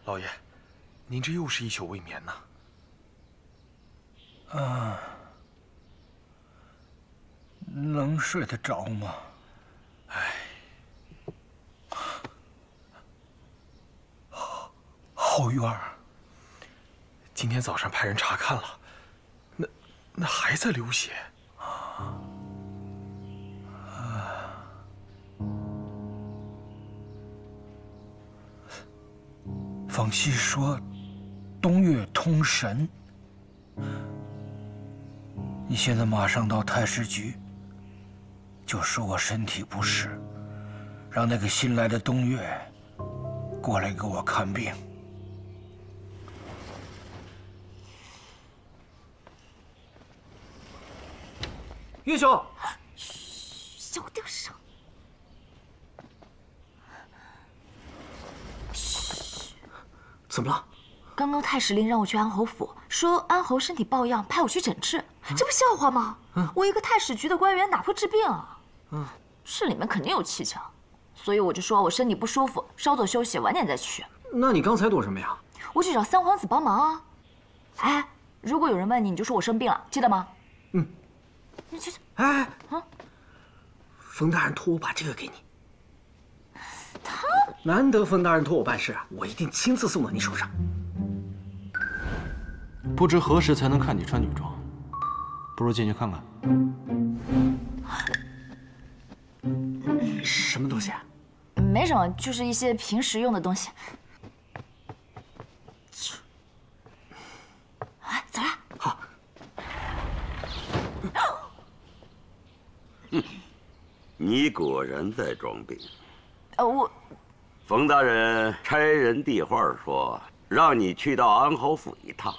老爷，您这又是一宿未眠呐。 能睡得着吗？ 哎， 后院， 今天早上派人查看了，那还在流血。 冯熙说，东岳通神。你现在马上到太师局，就说我身体不适，让那个新来的东岳过来给我看病。 岳兄， 嘘，小点声。嘘， 怎么了？ 刚刚太史令让我去安侯府，说安侯身体抱恙，派我去诊治，这不笑话吗？我一个太史局的官员哪会治病啊？市里面肯定有蹊跷，所以我就说我身体不舒服，稍作休息，晚点再去。 那你刚才躲什么呀？ 我去找三皇子帮忙啊。哎，如果有人问你，你就说我生病了，记得吗？你这…… 哎，冯大人托我把这个给你。 他难得冯大人托我办事啊，我一定亲自送到你手上。 不知何时才能看你穿女装，不如进去看看。 什么东西啊？ 没什么，就是一些平时用的东西。哎，走了。 好。 你果然在装病。 我冯大人差人递话说，让你去到安侯府一趟。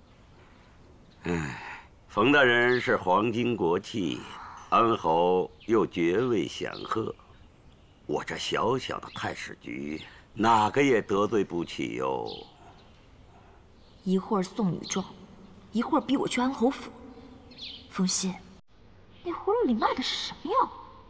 冯大人是皇亲国戚，安侯又爵位显赫，我这小小的太史局，哪个也得罪不起哟。 一会儿送女状，一会儿逼我去安侯府。冯熙，你葫芦里卖的是什么药？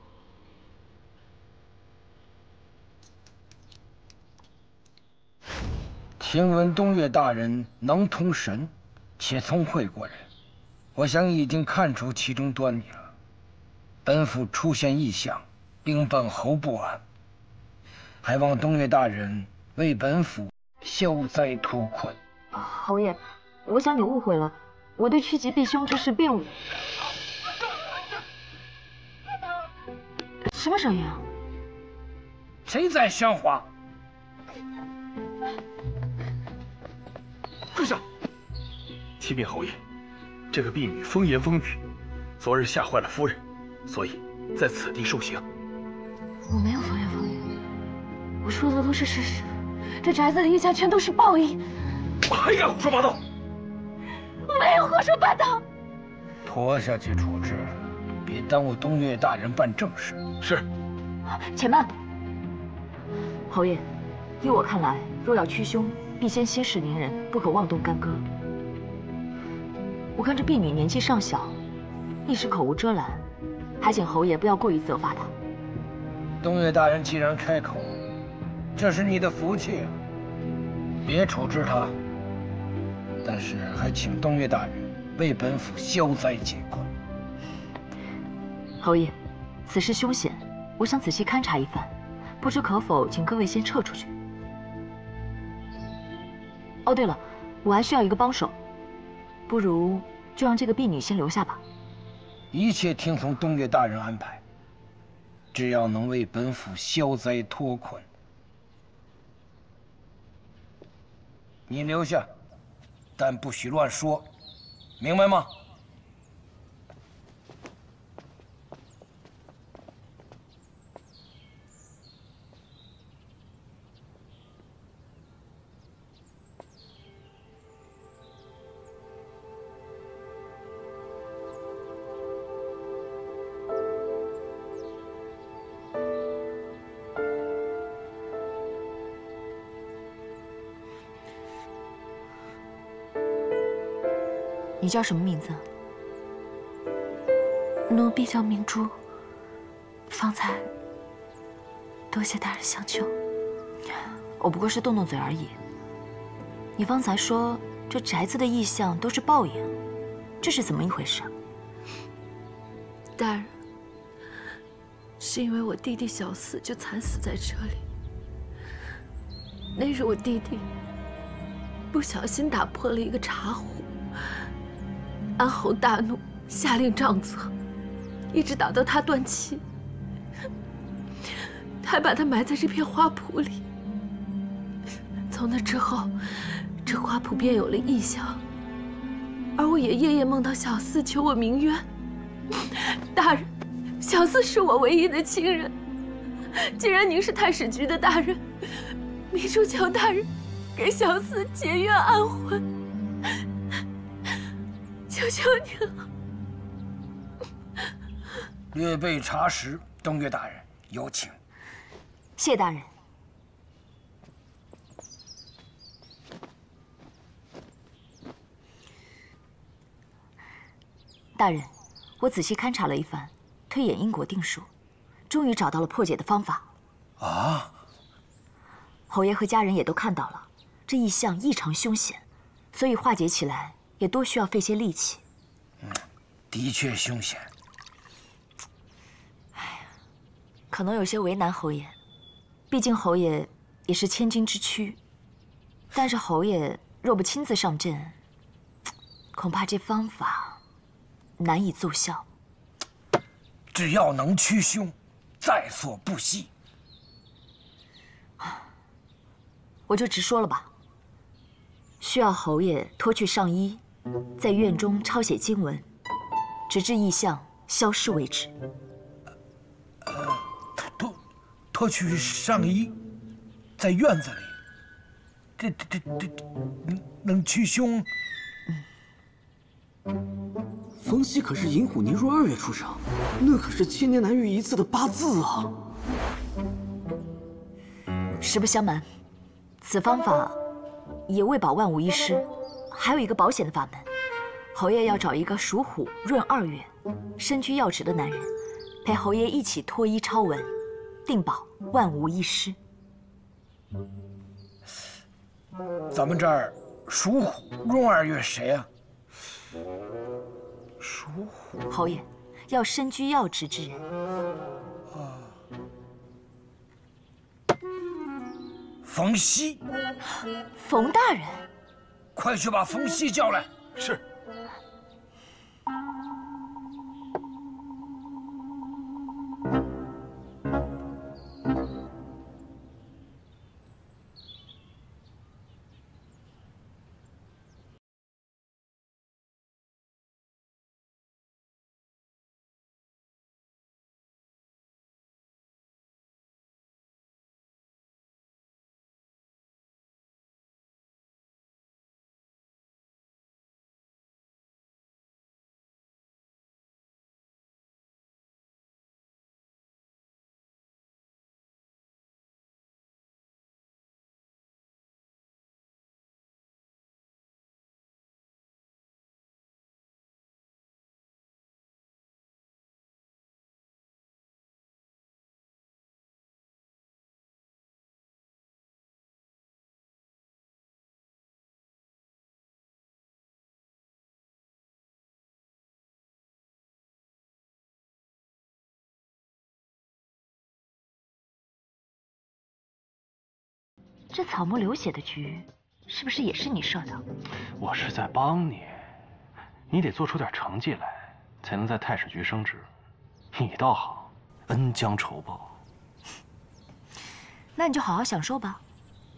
听闻东岳大人能通神，且聪慧过人，我想已经看出其中端倪了。本府出现异象，令本侯不安，还望东岳大人为本府消灾脱困。 侯爷，我想你误会了，我对趋吉避凶之事并无。什么声音啊？ 谁在喧哗？ 跪下！ 启禀侯爷，这个婢女风言风语，昨日吓坏了夫人，所以在此地受刑。 我没有风言风语，我说的都是事实。这宅子里一家全都是报应。 还敢胡说八道！ 没有胡说八道。 拖下去处置，别耽误东岳大人办正事。 是。 且慢，侯爷，依我看来，若要驱凶，必先息事宁人，不可妄动干戈。我看这婢女年纪尚小，一时口无遮拦，还请侯爷不要过于责罚她。 东岳大人既然开口，这是你的福气啊，别处置她。但是还请东岳大人为本府消灾解困。 侯爷，此事凶险，我想仔细勘察一番，不知可否请各位先撤出去。哦，对了，我还需要一个帮手，不如就让这个婢女先留下吧。 一切听从东岳大人安排，只要能为本府消灾脱困。你留下，但不许乱说，明白吗？ 你叫什么名字？ 奴婢叫明珠。方才多谢大人相救。 我不过是动动嘴而已， 你方才说这宅子的异象都是报应，这是怎么一回事？ 大人，是因为我弟弟小四就惨死在这里。那日我弟弟不小心打破了一个茶壶，安侯大怒，下令杖责，一直打到他断气，还把他埋在这片花圃里。从那之后，这花圃便有了异象，而我也夜夜梦到小四求我鸣冤。大人，小四是我唯一的亲人，既然您是太史局的大人，秘书求大人给小四结冤安魂，求求您了。 略备茶食，东岳大人有请。 谢大人。大人，我仔细勘察了一番，推演因果定数，终于找到了破解的方法。 啊！ 侯爷和家人也都看到了，这异象异常凶险，所以化解起来也多需要费些力气。 的确凶险。 哎呀，可能有些为难侯爷，毕竟侯爷也是千军之躯。但是侯爷若不亲自上阵，恐怕这方法难以奏效。 只要能驱凶，在所不惜。 我就直说了吧，需要侯爷脱去上衣，在院中抄写经文，直至异象消失为止。 脱去上衣，在院子里，这能驱凶？ 冯熙可是寅虎年闰2月出生，那可是千年难遇一次的八字啊！ 实不相瞒，此方法也为保万无一失，还有一个保险的法门。侯爷要找一个属虎闰2月、身居要职的男人，陪侯爷一起脱衣抄文，定保万无一失。 咱们这儿属虎闰2月谁啊？ 属虎。 侯爷要身居要职之人。 冯熙。 冯大人， 快去把冯熙叫来。 是。 这草木流血的局，是不是也是你设的？ 我是在帮你，你得做出点成绩来，才能在太史局升职。你倒好，恩将仇报。 那你就好好享受吧。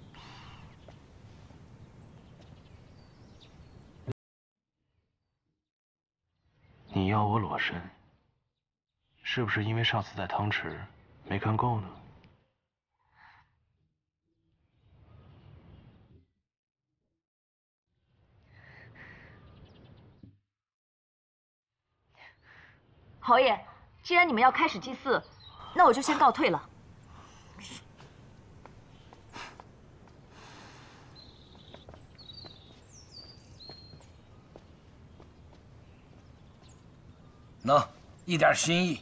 你要我裸身，是不是因为上次在汤池没看够呢？ 侯爷，既然你们要开始祭祀，那我就先告退了。 喏，一点心意。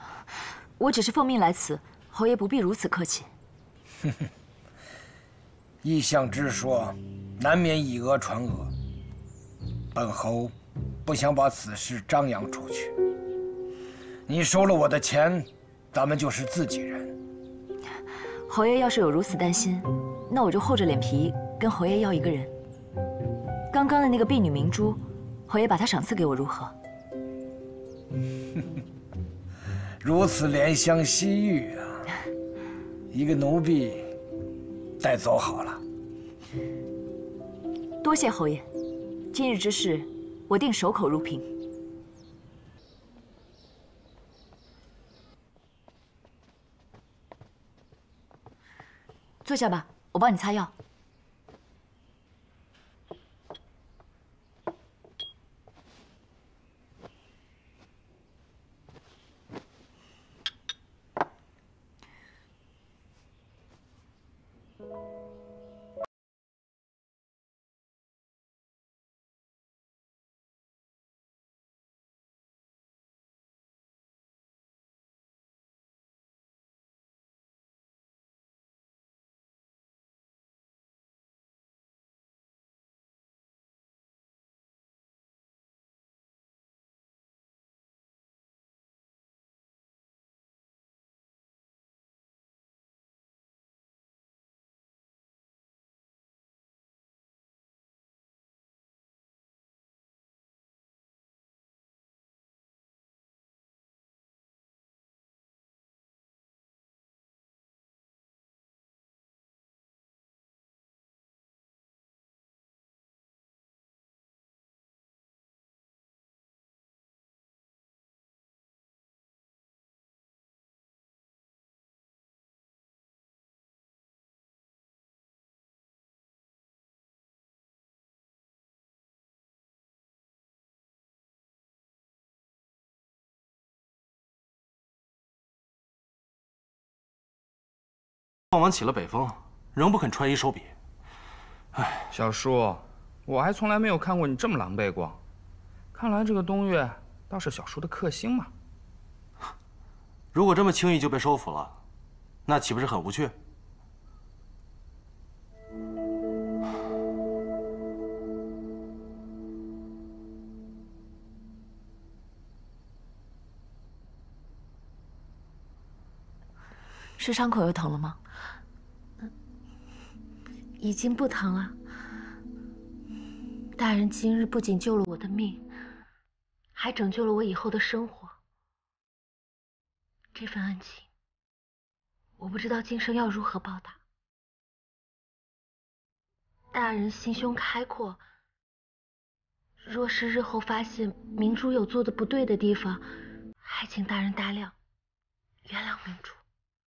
我只是奉命来此，侯爷不必如此客气。 异象之说，难免以讹传讹。本侯不想把此事张扬出去。你收了我的钱，咱们就是自己人。 侯爷要是有如此担心，那我就厚着脸皮跟侯爷要一个人。刚刚的那个婢女明珠，侯爷把她赏赐给我如何？ 如此怜香惜玉啊！一个奴婢带走好了。 多谢侯爷，今日之事，我定守口如瓶。坐下吧，我帮你擦药。 望王起了北风，仍不肯穿衣收笔。哎， 小叔，我还从来没有看过你这么狼狈过。看来这个东岳倒是小叔的克星嘛。 如果这么轻易就被收服了，那岂不是很无趣？ 是伤口又疼了吗？ 已经不疼了。大人今日不仅救了我的命，还拯救了我以后的生活。这份恩情，我不知道今生要如何报答。大人心胸开阔，若是日后发现明珠有做的不对的地方，还请大人大量原谅明珠。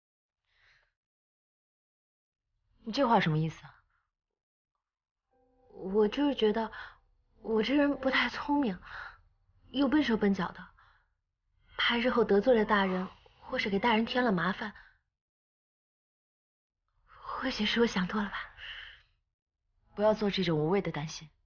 你这话什么意思啊？ 我就是觉得我这人不太聪明，又笨手笨脚的，怕日后得罪了大人，或是给大人添了麻烦。或许是我想多了吧。 不要做这种无谓的担心。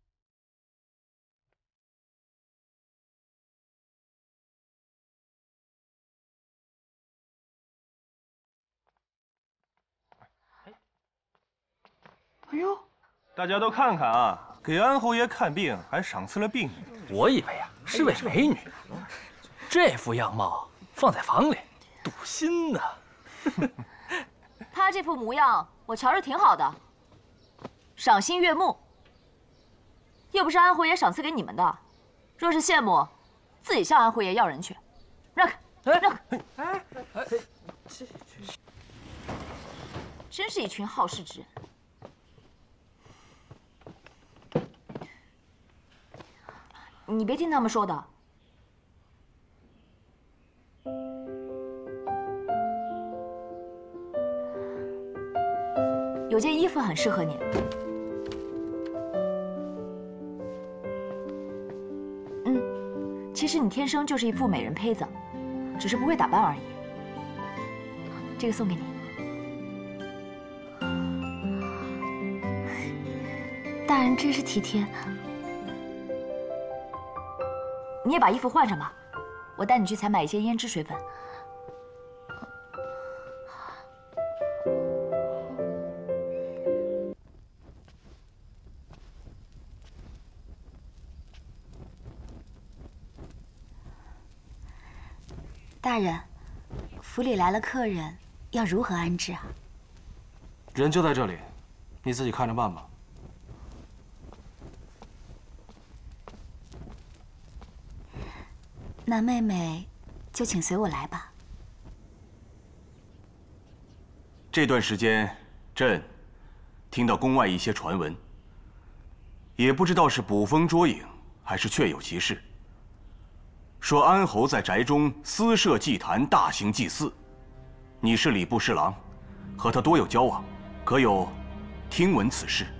哎呦，大家都看看啊，给安侯爷看病还赏赐了婢女。 我以为啊是位美女，这副样貌放在房里堵心呢。 她这副模样，我瞧着挺好的，赏心悦目。又不是安侯爷赏赐给你们的，若是羡慕，自己向安侯爷要人去。让开，让开！真是一群好事之人。你别听他们说的。有件衣服很适合你。其实你天生就是一副美人胚子，只是不会打扮而已。这个送给你。 大人真是体贴。 你也把衣服换上吧，我带你去采买一些胭脂水粉。 大人，府里来了客人，要如何安置啊？ 人就在这里，你自己看着办吧。 那妹妹就请随我来吧。 这段时间，朕听到宫外一些传闻，也不知道是捕风捉影，还是确有其事。说安侯在宅中私设祭坛，大型祭祀。你是礼部侍郎，和他多有交往，可有听闻此事？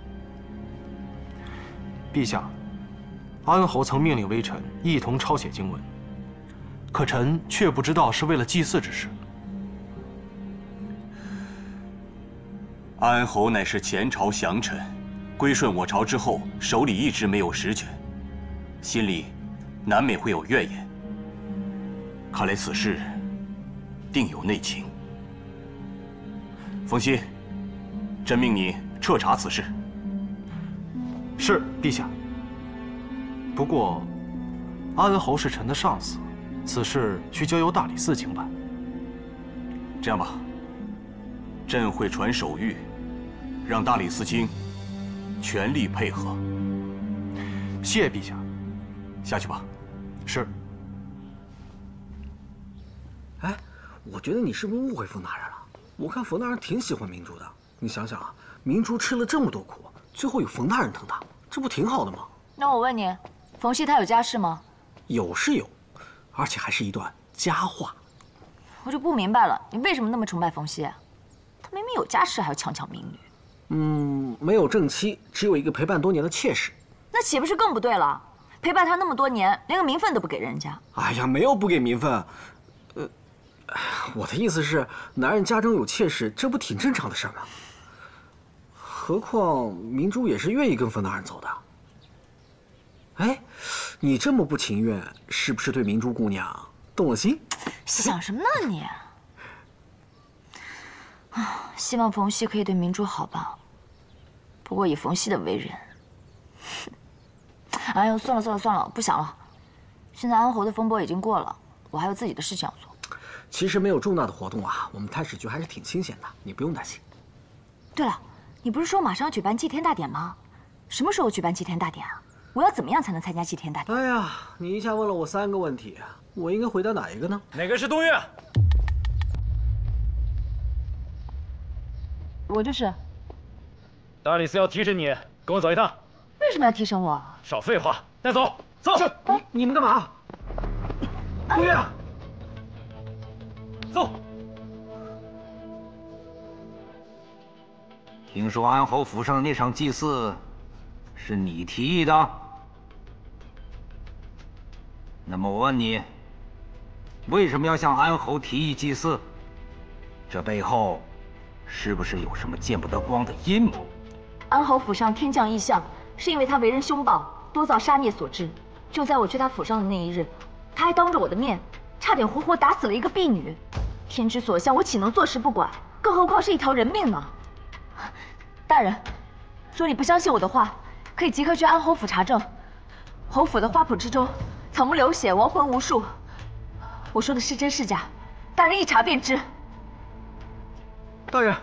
陛下，安侯曾命令微臣一同抄写经文，可臣却不知道是为了祭祀之事。 安侯乃是前朝降臣，归顺我朝之后，手里一直没有实权，心里难免会有怨言。看来此事定有内情。冯熙，朕命你彻查此事。 是，陛下。不过，安侯是臣的上司，此事需交由大理寺经办。 这样吧，朕会传手谕，让大理寺卿全力配合。 谢陛下。 下去吧。 是。 哎，我觉得你是不是误会冯大人了？我看冯大人挺喜欢明珠的。你想想啊，明珠吃了这么多苦，最后有冯大人疼他，这不挺好的吗？ 那我问你，冯熙他有家室吗？ 有是有，而且还是一段佳话。 我就不明白了，你为什么那么崇拜冯熙？他明明有家室，还要强抢民女。 没有正妻，只有一个陪伴多年的妾室。 那岂不是更不对了？陪伴他那么多年，连个名分都不给人家。 哎呀，没有不给名分。我的意思是，男人家中有妾室，这不挺正常的事吗？何况明珠也是愿意跟冯大人走的。哎，你这么不情愿，是不是对明珠姑娘动了心？ 想什么呢你？啊，希望冯熙可以对明珠好吧。不过以冯熙的为人，哎呦，算了，不想了。现在安侯的风波已经过了，我还有自己的事情要做。 其实没有重大的活动啊，我们太史局还是挺清闲的，你不用担心。 对了，你不是说马上要举办祭天大典吗？什么时候举办祭天大典啊？我要怎么样才能参加祭天大典？ 哎呀，你一下问了我3个问题，我应该回答哪一个呢？ 哪个是东岳？ 我就是。 大理寺要提审你，跟我走一趟。 为什么要提审我？ 少废话，带走，走。 你们干嘛？东岳。 走。 听说安侯府上的那场祭祀是你提议的，那么我问你，为什么要向安侯提议祭祀？这背后是不是有什么见不得光的阴谋？ 安侯府上天降异象，是因为他为人凶暴，多造杀孽所致。就在我去他府上的那一日，他还当着我的面，差点活活打死了一个婢女。天之所向，我岂能坐视不管？更何况是一条人命呢？大人，若你不相信我的话，可以即刻去安侯府查证。侯府的花圃之中，草木流血，亡魂无数。我说的是真是假，大人一查便知。 大人，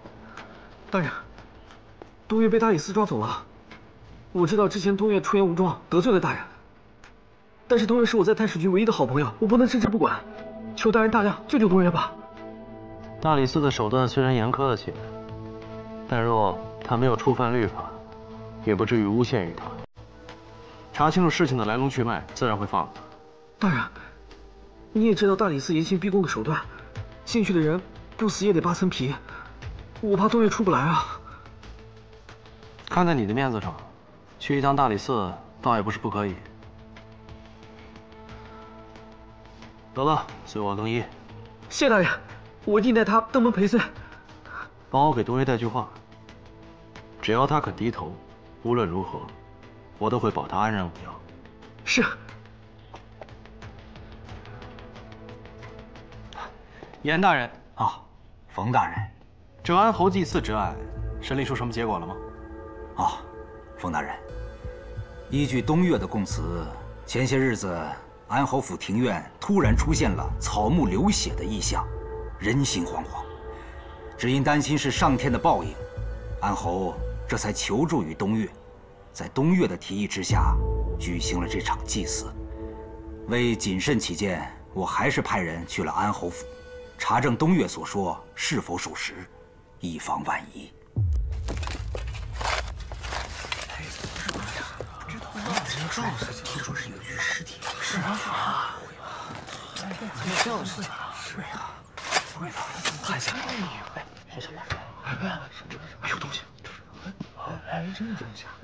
东岳被大理寺抓走了。我知道之前东岳出言无状，得罪了大人，但是东岳是我在太史局唯一的好朋友，我不能置之不管。求大人大量救救东岳吧。 大理寺的手段虽然严苛了些，但若他没有触犯律法，也不至于诬陷于他。查清楚事情的来龙去脉，自然会放他。 大人，你也知道大理寺严刑逼供的手段，进去的人不死也得扒层皮，我怕东岳出不来啊。 看在你的面子上，去一趟大理寺倒也不是不可以。得了，随我更衣。 谢大人，我一定带他登门陪罪。 帮我给东岳带句话，只要他肯低头，无论如何，我都会保他安然无恙。 是。 严大人啊，冯大人， 这安侯祭祀之案，审理出什么结果了吗？ 啊，冯大人，依据东岳的供词，前些日子安侯府庭院突然出现了草木流血的异象，人心惶惶。只因担心是上天的报应，安侯这才求助于东岳，在东岳的提议之下，举行了这场祭祀。为谨慎起见，我还是派人去了安侯府，查证东岳所说是否属实，以防万一。 听说是有具尸体，是啊，这样的事情，对呀，看一下，哎，好小子，哎，有东西，哎，真有东西啊！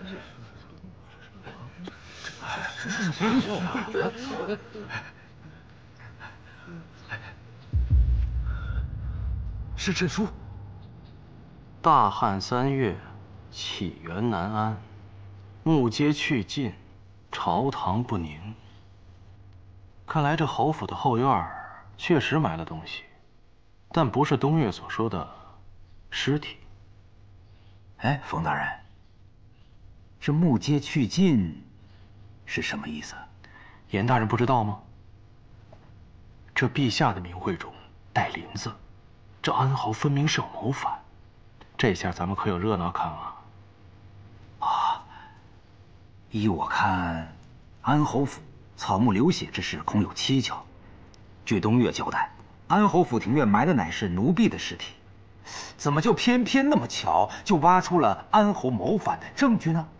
是朕书。大汉3月，起源南安，木阶去尽，朝堂不宁。看来这侯府的后院确实埋了东西，但不是东岳所说的尸体。 哎，冯大人，这木阶去尽是什么意思？ 严大人不知道吗？这陛下的名讳中带林字，这安侯分明是有谋反。这下咱们可有热闹看了。 啊，依我看，安侯府草木流血之事恐有蹊跷。据东岳交代，安侯府庭院埋的乃是奴婢的尸体，怎么就偏偏那么巧，就挖出了安侯谋反的证据呢？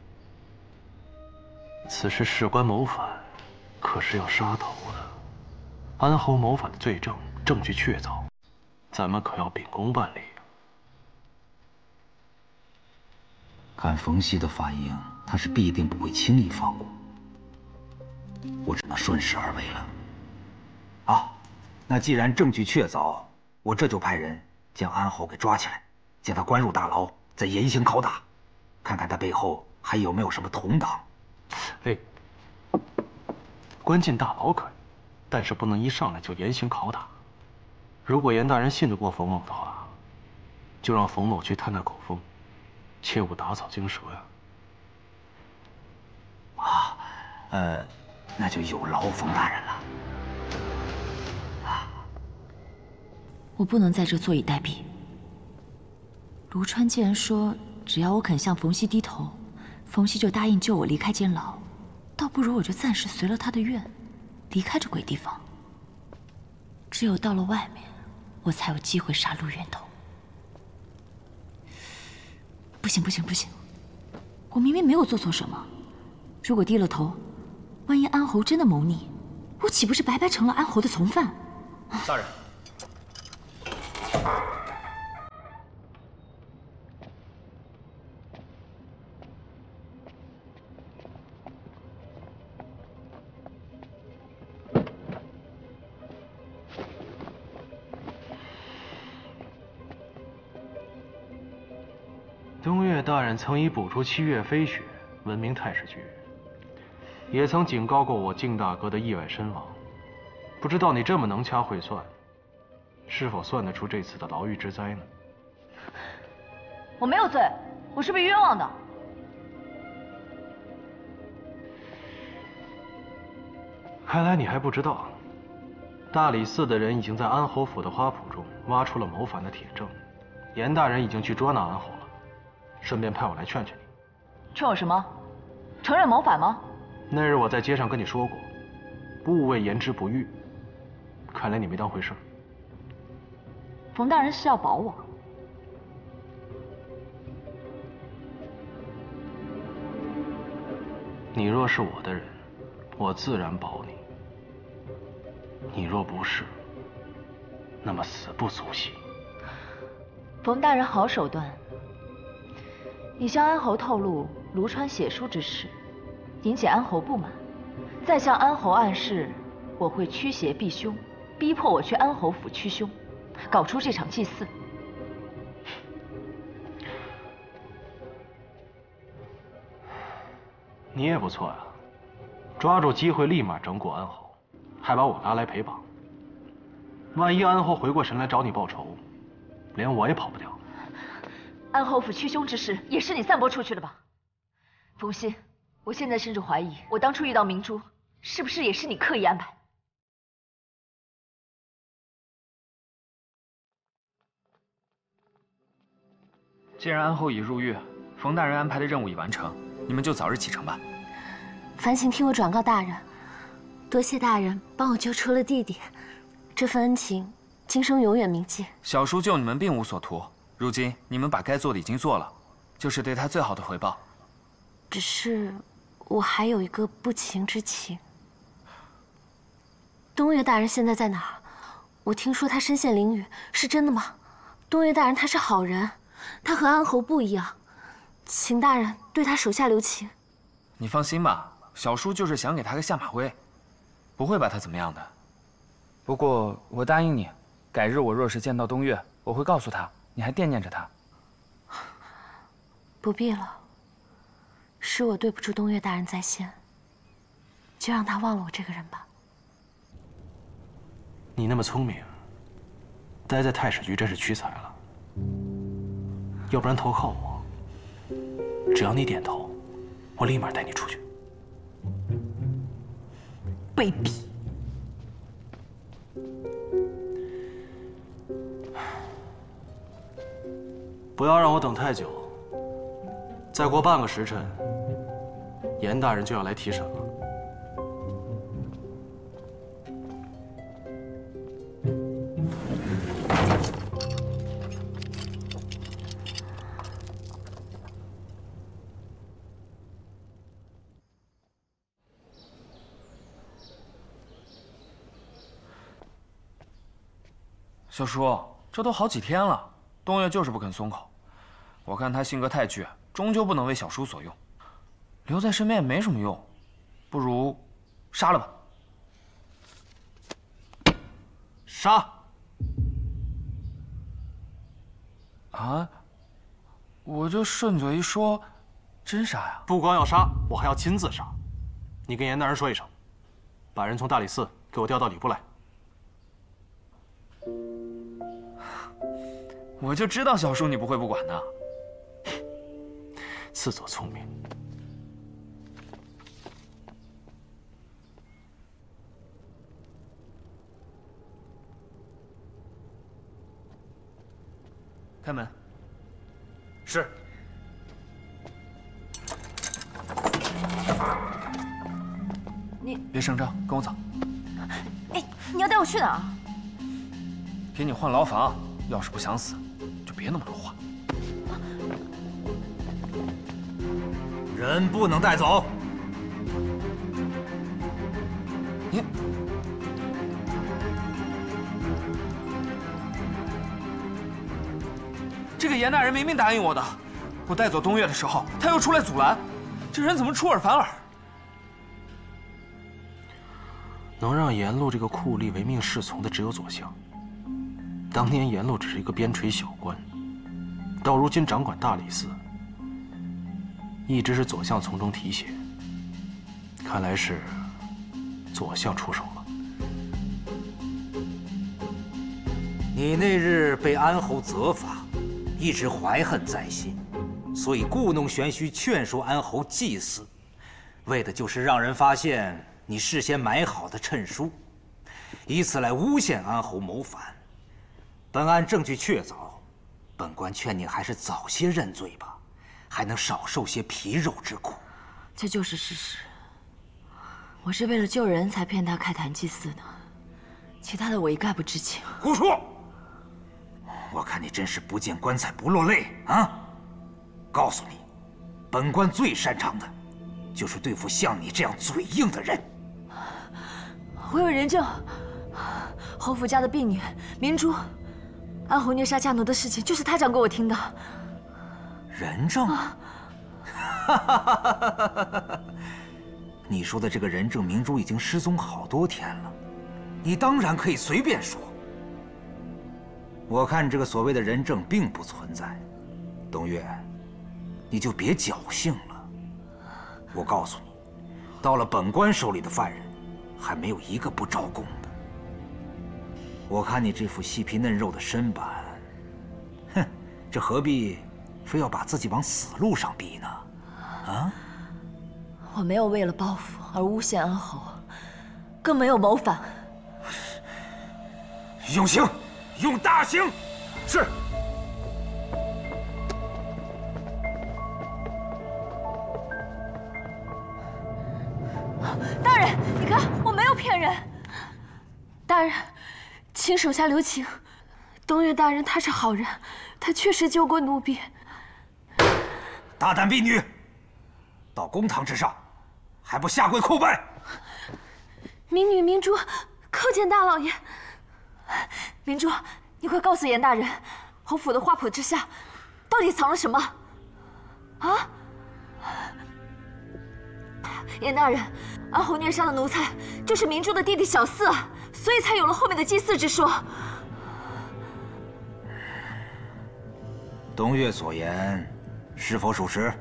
此事事关谋反，可是要杀头的。安侯谋反的罪证证据确凿，咱们可要秉公办理。 看冯熙的反应，他是必定不会轻易放过。我只能顺势而为了。啊，那既然证据确凿，我这就派人将安侯给抓起来，将他关入大牢，再严刑拷打，看看他背后还有没有什么同党。 哎，关进大牢可以，但是不能一上来就严刑拷打。如果严大人信得过冯某的话，就让冯某去探探口风，切勿打草惊蛇呀。 那就有劳冯大人了。 我不能在这坐以待毙。卢川既然说只要我肯向冯熙低头，冯熙就答应救我离开监牢，倒不如我就暂时随了他的愿，离开这鬼地方。只有到了外面，我才有机会杀戮源头。不行不行不行，我明明没有做错什么，如果低了头，万一安侯真的谋逆，我岂不是白白成了安侯的从犯？ 大人。 东岳大人曾以捕出7月飞雪闻名太史局，也曾警告过我靖大哥的意外身亡。不知道你这么能掐会算，是否算得出这次的牢狱之灾呢？ 我没有罪，我是被冤枉的。 看来你还不知道，大理寺的人已经在安侯府的花圃中挖出了谋反的铁证，严大人已经去捉拿安侯了，顺便派我来劝劝你。 劝我什么？承认谋反吗？ 那日我在街上跟你说过，勿谓言之不预。看来你没当回事。 冯大人是要保我？ 你若是我的人，我自然保你；你若不是，那么死不足惜。 冯大人好手段。你向安侯透露卢川写书之事，引起安侯不满，再向安侯暗示我会驱邪避凶，逼迫我去安侯府驱凶，搞出这场祭祀。 你也不错呀，抓住机会立马整蛊安侯，还把我拉来陪绑。万一安侯回过神来找你报仇，连我也跑不掉。 安侯府驱凶之事也是你散播出去的吧？冯熙，我现在甚至怀疑，我当初遇到明珠， 是不是也是你刻意安排？ 既然安侯已入狱，冯大人安排的任务已完成，你们就早日启程吧。 烦请替我转告大人，多谢大人帮我救出了弟弟，这份恩情今生永远铭记。 小叔救你们并无所图，如今你们把该做的已经做了，就是对他最好的回报。 只是我还有一个不情之请。东岳大人现在在哪儿？我听说他身陷囹圄，是真的吗？东岳大人他是好人，他和安侯不一样，请大人对他手下留情。 你放心吧，小叔就是想给他个下马威，不会把他怎么样的。不过我答应你，改日我若是见到东岳，我会告诉他你还惦念着他。 不必了，是我对不住东岳大人在先，就让他忘了我这个人吧。 你那么聪明，待在太史局真是屈才了。要不然投靠我，只要你点头，我立马带你出去。 卑鄙！ 不要让我等太久，再过半个时辰，严大人就要来提审了。 小叔，这都好几天了，东岳就是不肯松口。我看他性格太倔，终究不能为小叔所用，留在身边也没什么用，不如杀了吧。 杀！ 啊！我就顺嘴一说，真杀呀？ 不光要杀，我还要亲自杀。你跟严大人说一声，把人从大理寺给我调到礼部来。 我就知道小叔你不会不管的。 自作聪明。 开门。 是。 你别声张，跟我走。 哎，你要带我去哪儿？ 给你换牢房，要是不想死，就别那么多话。 人不能带走。 你，这个严大人明明答应我的，我带走东岳的时候，他又出来阻拦，这人怎么出尔反尔？ 能让严禄这个酷吏唯命是从的只有左相。当年严禄只是一个边陲小官，到如今掌管大理寺，一直是左相从中提携。看来是左相出手了。 你那日被安侯责罚，一直怀恨在心，所以故弄玄虚劝说安侯祭祀，为的就是让人发现你事先买好的谶书，以此来诬陷安侯谋反。本案证据确凿，本官劝你还是早些认罪吧，还能少受些皮肉之苦。 这就是事实。我是为了救人才骗他开坛祭祀的，其他的我一概不知情。 胡说！我看你真是不见棺材不落泪啊！告诉你，本官最擅长的，就是对付像你这样嘴硬的人。 我有人证，侯府家的婢女明珠，安侯虐杀家奴的事情，就是他讲给我听的。 人证？你说的这个人证明珠已经失踪好多天了，你当然可以随便说。我看这个所谓的人证并不存在，东岳，你就别侥幸了。我告诉你，到了本官手里的犯人，还没有一个不招供的。我看你这副细皮嫩肉的身板，哼，这何必非要把自己往死路上逼呢？啊？ 我没有为了报复而诬陷安侯， 更没有谋反。 用刑，用大刑。 是。 大人，你看，我没有骗人。大人，请手下留情。东岳大人他是好人，他确实救过奴婢。 大胆婢女，到公堂之上，还不下跪叩拜！ 民女明珠叩见大老爷。明珠，你快告诉严大人，侯府的花圃之下，到底藏了什么？啊？严大人，安侯虐杀的奴才就是明珠的弟弟小四，所以才有了后面的祭祀之说。 东岳所言是否属实？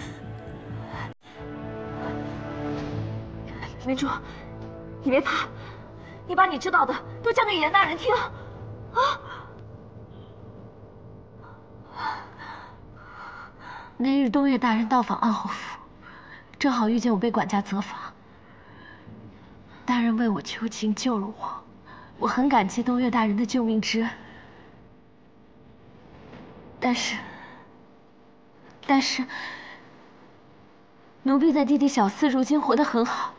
明珠，你别怕，你把你知道的都讲给严大人听。啊！那日东岳大人到访安侯府，正好遇见我被管家责罚。大人为我求情救了我，我很感激东岳大人的救命之恩。但是，奴婢的弟弟小四如今活得很好，